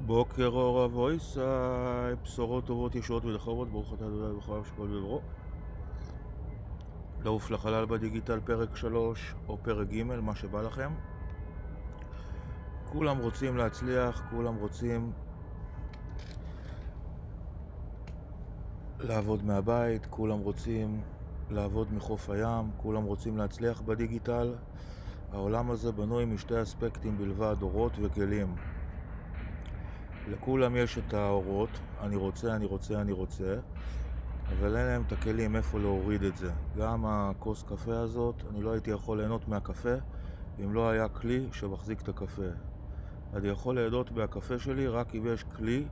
בוקר אור אבויסאי, בשורות טובות ישועות ונחמות, ברוך אתה ה' בחייו שכל בדברו. לעוף לחלל בדיגיטל פרק 3 או פרק ג', מה שבא לכם. כולם רוצים להצליח, כולם רוצים לעבוד מהבית, כולם רוצים לעבוד מחוף הים, כולם רוצים להצליח בדיגיטל. העולם הזה בנוי משתי אספקטים בלבד, אורות וכלים. לכולם יש את האורות, אני רוצה, אני רוצה, אני רוצה, אבל אין להם את הכלים איפה להוריד את זה. גם הכוס קפה הזאת, אני לא הייתי יכול ליהנות מהקפה אם לא היה כלי שמחזיק את הקפה. אני יכול ליהנות מהקפה שלי רק אם יש כלי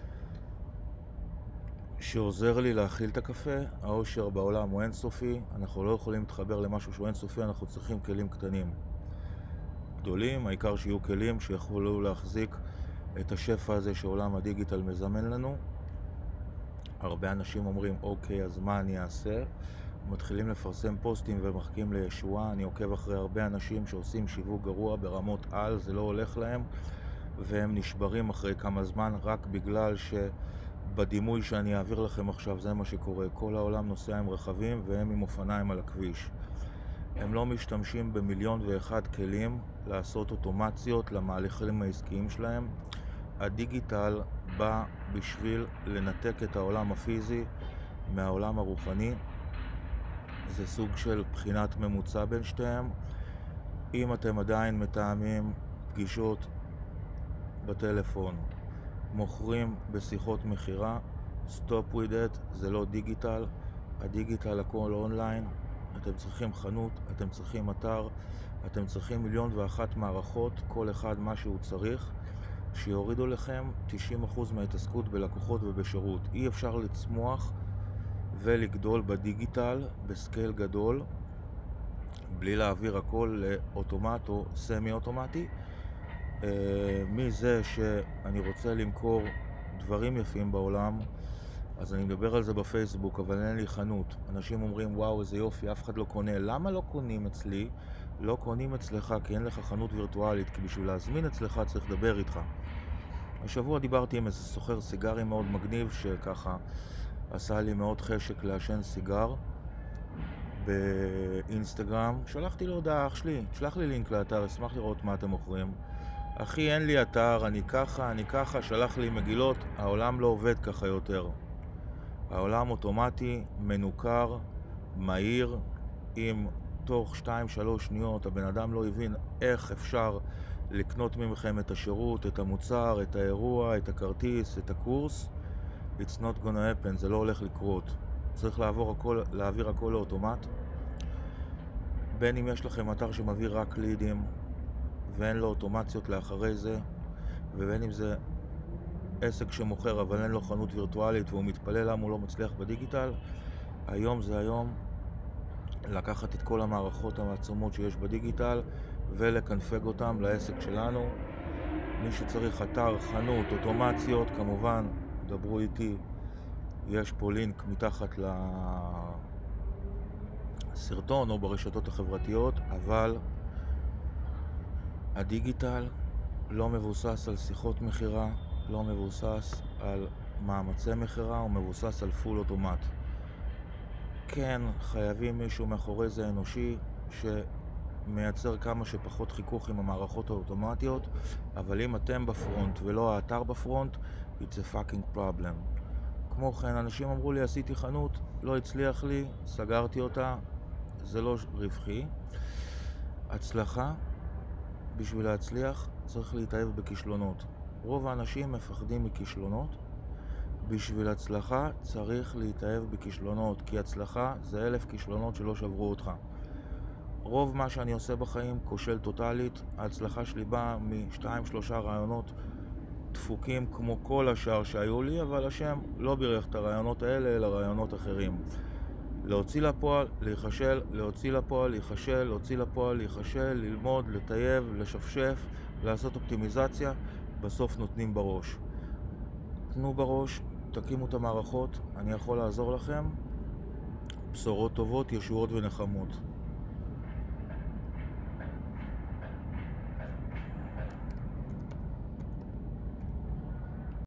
שעוזר לי להכיל את הקפה. העושר בעולם הוא אינסופי, אנחנו לא יכולים להתחבר למשהו שהוא אינסופי, אנחנו צריכים כלים קטנים. גדולים, העיקר שיהיו כלים שיכולו להחזיק את השפע הזה שעולם הדיגיטל מזמן לנו. הרבה אנשים אומרים, אוקיי, אז מה אני אעשה? מתחילים לפרסם פוסטים ומחכים לישועה. אני עוקב אחרי הרבה אנשים שעושים שיווק גרוע ברמות על, זה לא הולך להם, והם נשברים אחרי כמה זמן רק בגלל שבדימוי שאני אעביר לכם עכשיו זה מה שקורה. כל העולם נוסע עם רכבים והם עם אופניים על הכביש. הם לא משתמשים במיליון ואחד כלים לעשות אוטומציות למהלכים העסקיים שלהם. הדיגיטל בא בשביל לנתק את העולם הפיזי מהעולם הרוחני. זה סוג של בחינת ממוצע בין שתיהם. אם אתם עדיין מתאמים פגישות בטלפון, מוכרים בשיחות מחירה, stop with it, זה לא דיגיטל. הדיגיטל הכל אונליין. אתם צריכים חנות, אתם צריכים אתר, אתם צריכים מיליון ואחת מערכות, כל אחד מה שהוא צריך, שיורידו לכם 90% מההתעסקות בלקוחות ובשירות. אי אפשר לצמוח ולגדול בדיגיטל בסקייל גדול בלי להעביר הכל לאוטומט או סמי אוטומטי. מזה שאני רוצה למכור דברים יפים בעולם, אז אני מדבר על זה בפייסבוק, אבל אין לי חנות. אנשים אומרים, וואו, איזה יופי, אף אחד לא קונה. למה לא קונים אצלי? לא קונים אצלך כי אין לך חנות וירטואלית, כי בשביל להזמין אצלך צריך לדבר איתך. השבוע דיברתי עם איזה סוחר סיגרים מאוד מגניב, שככה עשה לי מאוד חשק לעשן סיגר באינסטגרם. שלחתי לו הודעה, אח שלי, תשלח לי לינק לאתר, אשמח לראות מה אתם מוכרים. אחי, אין לי אתר, אני ככה, שלח לי מגילות. העולם לא עובד ככה יותר. העולם אוטומטי, מנוכר, מהיר. אם תוך 2-3 שניות הבן אדם לא הבין איך אפשר לקנות ממכם את השירות, את המוצר, את האירוע, את הכרטיס, את הקורס, it's not gonna happen, זה לא הולך לקרות. צריך להעביר הכל לאוטומט. בין אם יש לכם אתר שמביא רק לידים ואין לו אוטומציות לאחרי זה, ובין אם זה עסק שמוכר אבל אין לו חנות וירטואלית והוא מתפלל למה הוא לא מצליח בדיגיטל. היום זה היום לקחת את כל המערכות המעצומות שיש בדיגיטל ולקנפג אותם לעסק שלנו. מי שצריך אתר, חנות, אוטומציות, כמובן דברו איתי, יש פה לינק מתחת לסרטון או ברשתות החברתיות. אבל הדיגיטל לא מבוסס על שיחות מחירה, לא מבוסס על מאמצי מחירה, הוא מבוסס על פול אוטומט. כן, חייבים מישהו מאחורי זה אנושי שמייצר כמה שפחות חיכוך עם המערכות האוטומטיות, אבל אם אתם בפרונט ולא האתר בפרונט, it's a fucking problem. כמו כן, אנשים אמרו לי, עשיתי חנות, לא הצליח לי, סגרתי אותה, זה לא רווחי. הצלחה, בשביל להצליח צריך להתאהב בכישלונות. רוב האנשים מפחדים מכישלונות. בשביל הצלחה צריך להתאהב בכישלונות, כי הצלחה זה 1000 כישלונות שלא שברו אותך. רוב מה שאני עושה בחיים כושל טוטלית. ההצלחה שלי באה מ2-3 רעיונות דפוקים כמו כל השאר שהיו לי, אבל השם לא בירך את הרעיונות האלה אלא רעיונות אחרים. להוציא לפועל, להיחשל, להוציא לפועל, להיחשל, להוציא לפועל, להיחשל, ללמוד, לטייב, לשפשף, לעשות אופטימיזציה, בסוף נותנים בראש. תנו בראש, תקימו את המערכות, אני יכול לעזור לכם. בשורות טובות, ישועות ונחמות.